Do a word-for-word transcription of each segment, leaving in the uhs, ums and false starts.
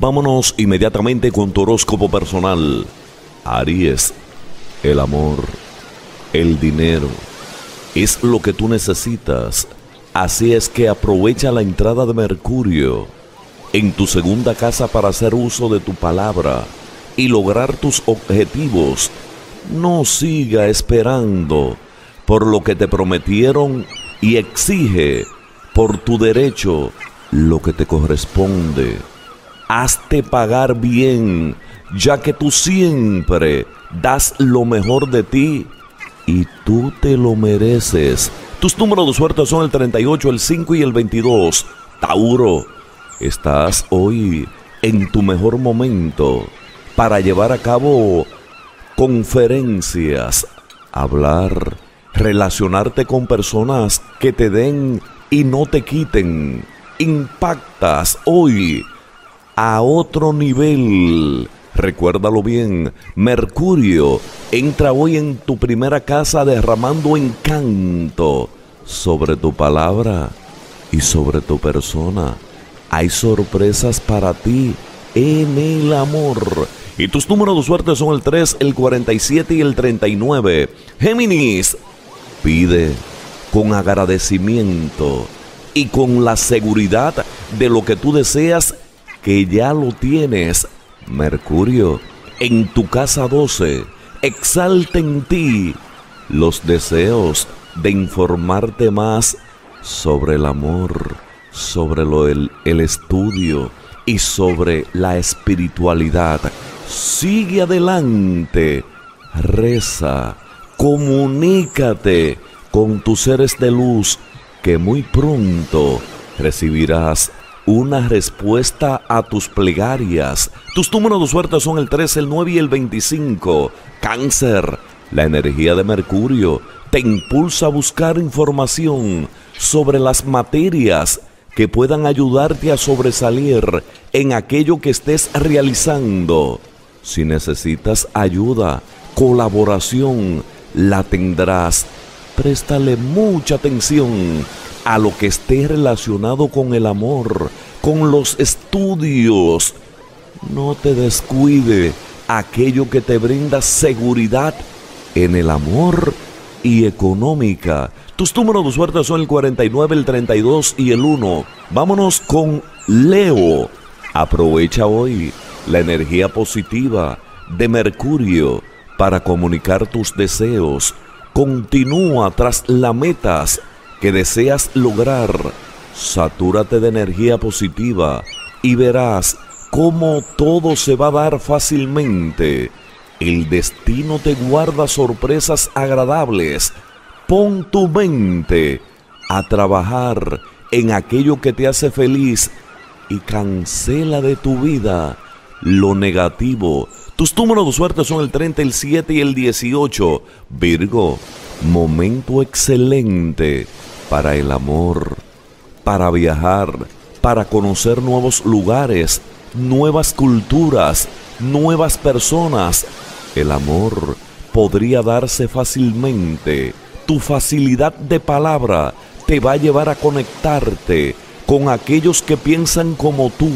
Vámonos inmediatamente con tu horóscopo personal. Aries, el amor, el dinero, es lo que tú necesitas. Así es que aprovecha la entrada de Mercurio en tu segunda casa para hacer uso de tu palabra y lograr tus objetivos. No siga esperando por lo que te prometieron y exige por tu derecho lo que te corresponde. Hazte pagar bien, ya que tú siempre das lo mejor de ti y tú te lo mereces. Tus números de suerte son el treinta y ocho, el cinco y el veintidós. Tauro, estás hoy en tu mejor momento para llevar a cabo conferencias, hablar, relacionarte con personas que te den y no te quiten. Impactas hoy a otro nivel. Recuérdalo bien, Mercurio entra hoy en tu primera casa derramando encanto sobre tu palabra y sobre tu persona. Hay sorpresas para ti en el amor. Y tus números de suerte son el tres, el cuarenta y siete y el treinta y nueve. Géminis, pide con agradecimiento y con la seguridad de lo que tú deseas, que ya lo tienes. Mercurio en tu casa doce exalta en ti los deseos de informarte más sobre el amor, sobre lo, el, el estudio y sobre la espiritualidad. Sigue adelante, reza, comunícate con tus seres de luz, que muy pronto recibirás una respuesta a tus plegarias. Tus números de suerte son el tres, el nueve y el veinticinco. Cáncer, la energía de Mercurio te impulsa a buscar información sobre las materias que puedan ayudarte a sobresalir en aquello que estés realizando. Si necesitas ayuda, colaboración, la tendrás. Préstale mucha atención a lo que esté relacionado con el amor, con los estudios. No te descuide aquello que te brinda seguridad en el amor y económica. Tus números de suerte son el cuarenta y nueve, el treinta y dos y el uno. Vámonos con Leo. Aprovecha hoy la energía positiva de Mercurio para comunicar tus deseos. Continúa tras las metas que deseas lograr. Satúrate de energía positiva y verás cómo todo se va a dar fácilmente. El destino te guarda sorpresas agradables. Pon tu mente a trabajar en aquello que te hace feliz y cancela de tu vida lo negativo. Tus números de suerte son el treinta, el siete y el dieciocho. Virgo, momento excelente para el amor, para viajar, para conocer nuevos lugares, nuevas culturas, nuevas personas. El amor podría darse fácilmente. Tu facilidad de palabra te va a llevar a conectarte con aquellos que piensan como tú.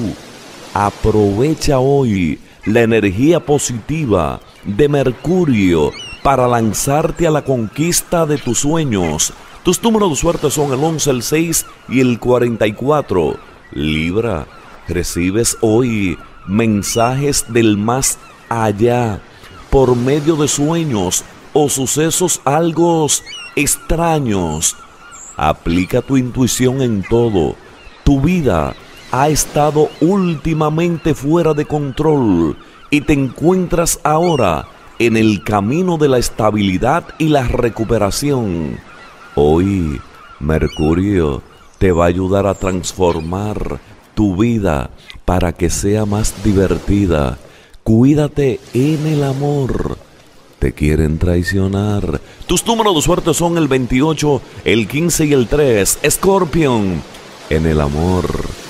Aprovecha hoy la energía positiva de Mercurio para lanzarte a la conquista de tus sueños. Tus números de suerte son el once, el seis y el cuarenta y cuatro. Libra, recibes hoy mensajes del más allá por medio de sueños o sucesos algo extraños. Aplica tu intuición en todo. Tu vida ha estado últimamente fuera de control y te encuentras ahora en el camino de la estabilidad y la recuperación. Hoy, Mercurio te va a ayudar a transformar tu vida para que sea más divertida. Cuídate en el amor. Te quieren traicionar. Tus números de suerte son el veintiocho, el quince y el tres. Escorpión, en el amor,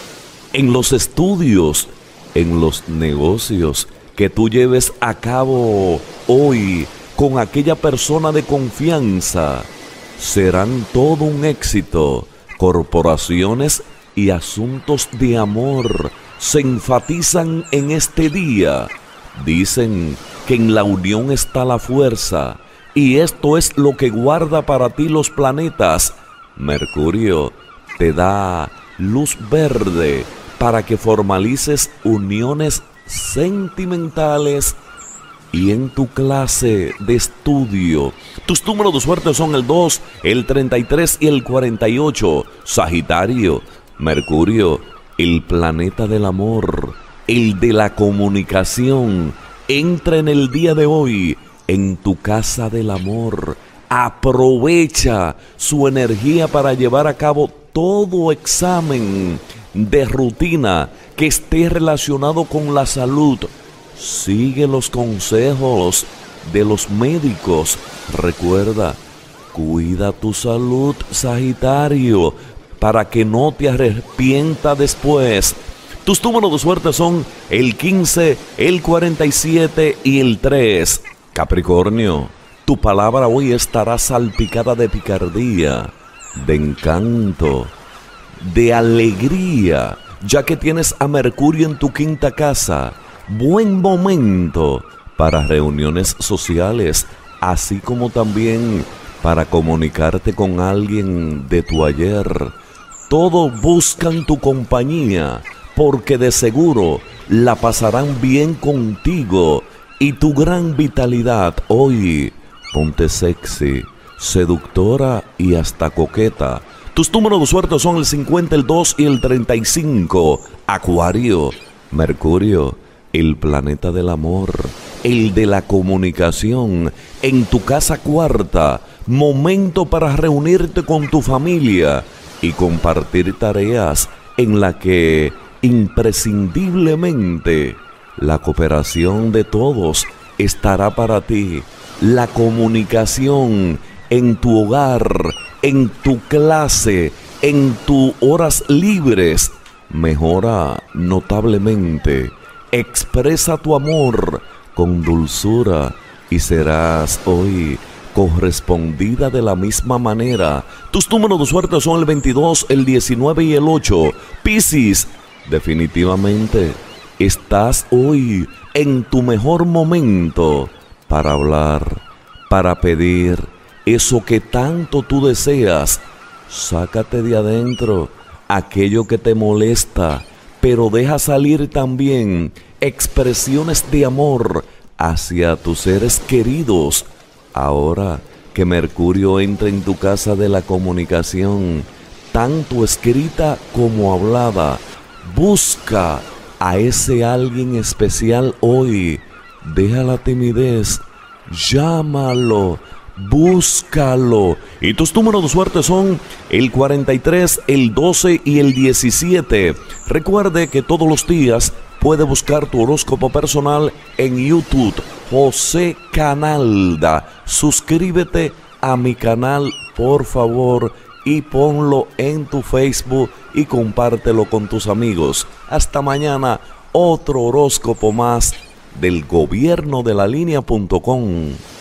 en los estudios, en los negocios que tú lleves a cabo hoy con aquella persona de confianza, serán todo un éxito. Corporaciones y asuntos de amor se enfatizan en este día. Dicen que en la unión está la fuerza, y esto es lo que guarda para ti los planetas. Mercurio te da luz verde para que formalices uniones sentimentales y en tu clase de estudio. Tus números de suerte son el dos, el treinta y tres y el cuarenta y ocho. Sagitario, Mercurio, el planeta del amor, el de la comunicación, entra en el día de hoy en tu casa del amor. Aprovecha su energía para llevar a cabo todo examen de rutina que esté relacionado con la salud. Sigue los consejos de los médicos. Recuerda, cuida tu salud, Sagitario, para que no te arrepientas después. Tus números de suerte son el quince, el cuarenta y siete y el tres. Capricornio, tu palabra hoy estará salpicada de picardía, de encanto, de alegría, ya que tienes a Mercurio en tu quinta casa. Buen momento para reuniones sociales, así como también para comunicarte con alguien de tu ayer. Todos buscan tu compañía, porque de seguro la pasarán bien contigo. Y tu gran vitalidad hoy, ponte sexy, seductora y hasta coqueta. Tus números de suerte son el cincuenta, el dos y el treinta y cinco. Acuario, Mercurio, el planeta del amor, el de la comunicación, en tu casa cuarta. Momento para reunirte con tu familia y compartir tareas en la que imprescindiblemente la cooperación de todos estará para ti. La comunicación en tu hogar, en tu clase, en tus horas libres, mejora notablemente. Expresa tu amor con dulzura y serás hoy correspondida de la misma manera. Tus números de suerte son el veintidós, el diecinueve y el ocho. Piscis, definitivamente estás hoy en tu mejor momento para hablar, para pedir eso que tanto tú deseas. Sácate de adentro aquello que te molesta, pero deja salir también expresiones de amor hacia tus seres queridos. Ahora que Mercurio entra en tu casa de la comunicación, tanto escrita como hablada, busca a ese alguien especial hoy. Deja la timidez, llámalo, búscalo. Y tus números de suerte son el cuarenta y tres, el doce y el diecisiete. Recuerde que todos los días puede buscar tu horóscopo personal en YouTube, José Canalda. Suscríbete a mi canal, por favor, y ponlo en tu Facebook y compártelo con tus amigos. Hasta mañana, otro horóscopo más del gobierno de la línea punto com.